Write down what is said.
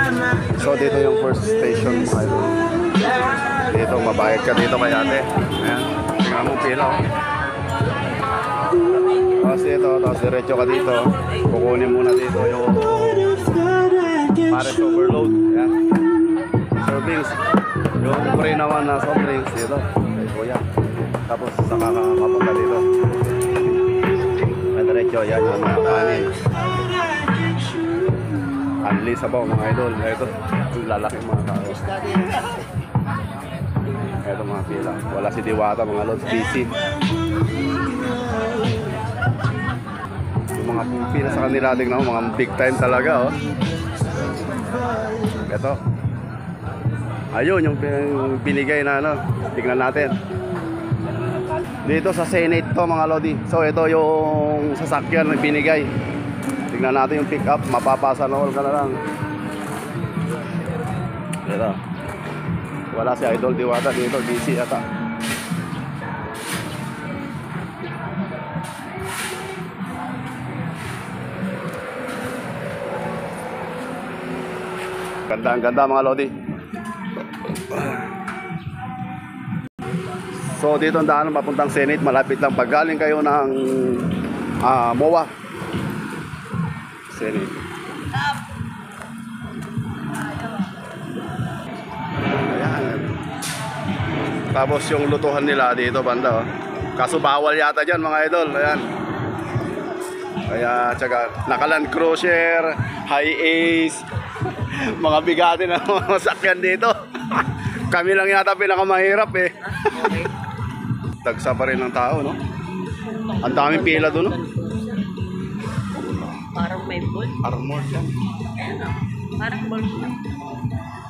So dito yung first station mga idol. Dito, mabayad ka dito kay ate. Ayan, tingnan mo pila oh. Tapos dito, tapos diretso ka dito. Kukunin muna dito yung Paris Overload. Ayan. Servings. Yung free naman na soft drinks dito. Kay kuya. Tapos saka kapunta dito. Diretso, yan yung mga kanin. Unli sabaw mga idol. Ito, lalaki mga tao. Ito mga pila. Wala si Diwata mga lods. Busy. Yung mga pila sa kanila tingnan mo, mga big time talaga oh. Ito. Ayun yung binigay na ano. Tignan natin. Dito sa Senate to mga lodi. So ito yung sasakyan na binigay. Tignan natin yung pick up. Mapapasa na all ka na lang. Ito. Wala si Idol Diwata dito. Busy ata. Ganda mga lodi. So dito ang daan papuntang Senate, malapit lang pag galing kayo ng MOA Senate. Ayan. Tapos yung lutuhan nila dito banda oh. Kaso bawal yata dyan mga idol. Ayan. Kaya tsaga naka-Land Cruiser, High Ace, mga bigati na mga sakyan dito. Kami lang yata pinakamahirap eh. Tagsa pa rin ng tao, no? Ang daming pila doon, no? Parang may ball. Armor siya. Parang ball siya.